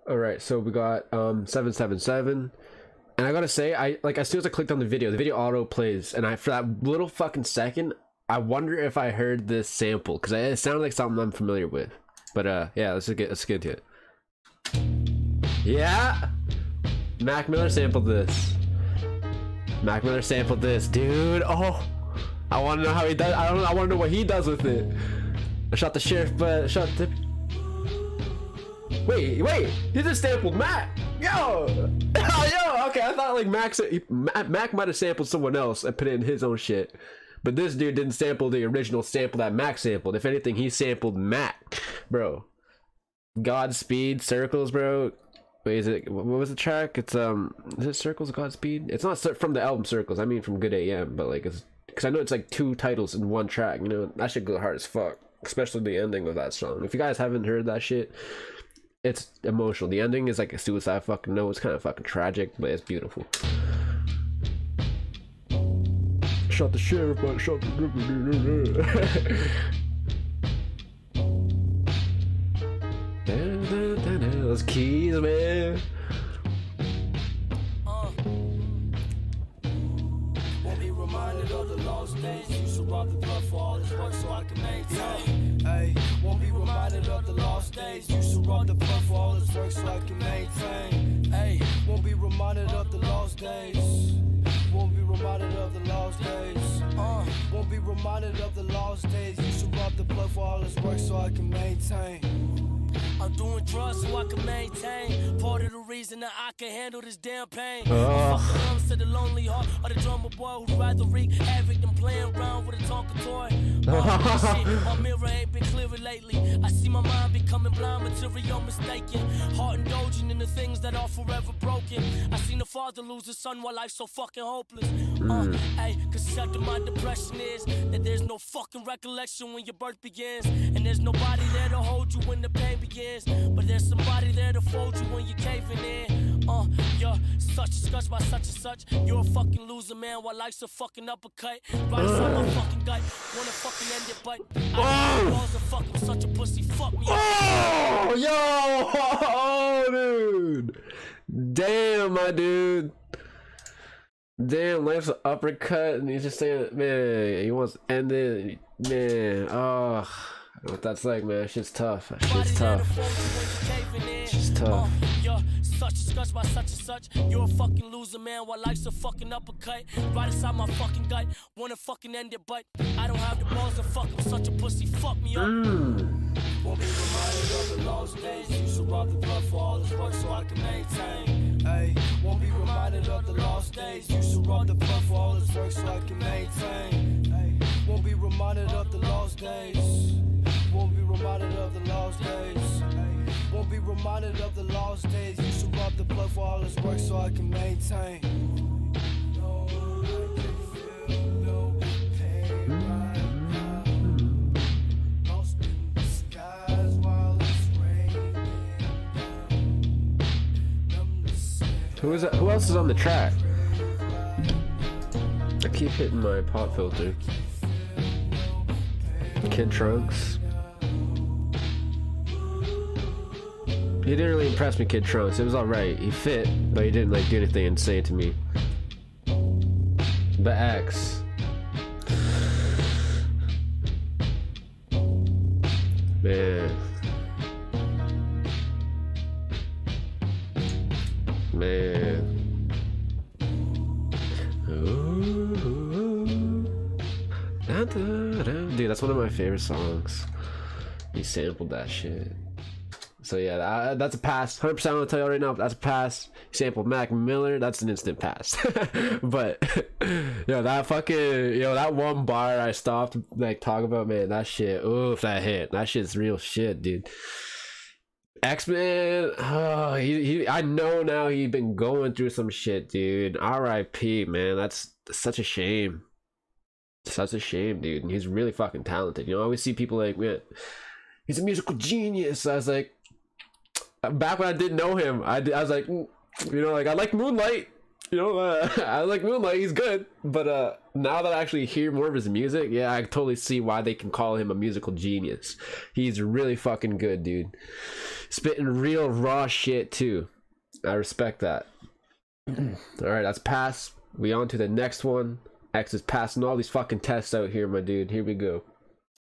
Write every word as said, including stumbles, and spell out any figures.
All right, so we got um seven seven seven, and I gotta say, I like as soon as I clicked on the video, the video auto plays, and I for that little fucking second, I wonder if I heard this sample because it sounded like something I'm familiar with. But uh, yeah, let's just get let's get to it. Yeah, Mac Miller sampled this. Mac Miller sampled this, dude. Oh, I want to know how he does. I don't know. I want to know what he does with it. I shot the sheriff, but shot the. Wait, wait, he just sampled Mac. Yo, yo, okay. I thought like Mac, Mac might have sampled someone else and put it in his own shit, but this dude didn't sample the original sample that Mac sampled. If anything, he sampled Mac, bro. Godspeed Circles, bro. Wait, is it? What was the track? It's um, is it Circles of Godspeed? It's not from the album Circles. I mean from Good A M, but like it's because I know it's like two titles in one track. You know that shit go hard as fuck, especially the ending of that song. If you guys haven't heard that shit, it's emotional. The ending is like a suicide fucking note. It's kind of fucking tragic, but it's beautiful. Shot the sheriff, but shot the. Those keys, man. Uh, won't be reminded of the lost days. You should rob the blood for all this work so I can maintain. Hey, won't be reminded of the lost days. You should rob the blood for all this work so I can maintain. Hey, won't be reminded of the lost days. Won't be reminded of the lost days. Uh, won't be reminded of the lost days. You should rob the blood for all this work so I can maintain. I'm doing drugs so I can maintain. Part of the reason that I can handle this damn pain. Oh. Fuck comes to the lonely heart or the drummer boy who'd rather wreak havoc than playing around with a Tonka toy. Oh, shit, my mirror ain't been clearer lately. I see my mind becoming blind, material mistaken. Heart indulging in the things that are forever broken. I seen the father lose his son while life's so fucking hopeless. Uh, hey, cause such of my depression is that there's no fucking recollection when your birth begins. And there's nobody there to hold you when the pain begins. But there's somebody there to fold you when you're caving in. Uh, you're such a scotch by such and such. You're a fucking loser, man, while life's a fucking uppercut. Right inside my fucking gut. Wanna fucking end it, but I don't balls of fucking such a pussy. Fuck me. Oh, yo, oh, dude. Damn, my dude. Damn, life's an uppercut, and he's just saying, man, he wants to end it. Man, oh. I don't know what that's like, man. Shit's tough. That shit's tough. Shit's tough. You're such a scotch by such and such. You're a fucking loser, man, while life's a fucking uppercut. Right inside my fucking gut. Wanna fucking end it, but I don't have the balls to fuck him. Such a pussy. Fuck me up. Mm. Won't be reminded of the lost days. You should rob the blood for all this work so I can maintain. Hey, won't be reminded of the lost days. You should rob the blood for all this work so I can maintain. Hey, won't be reminded of the lost days. Won't be reminded of the lost days. Won't be reminded of the lost days. You should rub the blood for all this work so I can maintain. No, I can feel no pain right now. Lost in the skies while it's raining down. Who is that? Who else is on the track? I keep hitting my pop filter. Kid Trunks. He didn't really impress me, Kid Trunks. It was alright. He fit, but he didn't like do anything insane to me. The X. Man. Man. Ooh. Da, da, da. Dude, that's one of my favorite songs. He sampled that shit. So yeah, that, that's a pass. one hundred percent I'm gonna tell you right now, that's a pass. He sampled Mac Miller, that's an instant pass. But yo, that fucking yo, that one bar I stopped like talk about, man, that shit. Oof, that hit. That shit's real shit, dude. X-Men, oh, he, he I know now he's been going through some shit, dude. R I P, man. That's, that's such a shame. Such a shame, dude. And he's really fucking talented. You know, I always see people like, man, he's a musical genius. I was like, back when I didn't know him, I, I was like, you know, like I like Moonlight. You know, uh, I like Moonlight. He's good, but uh, now that I actually hear more of his music, yeah, I totally see why they can call him a musical genius. He's really fucking good, dude. Spitting real raw shit too. I respect that. All right, that's pass. We on to the next one. X is passing all these fucking tests out here, my dude. Here we go.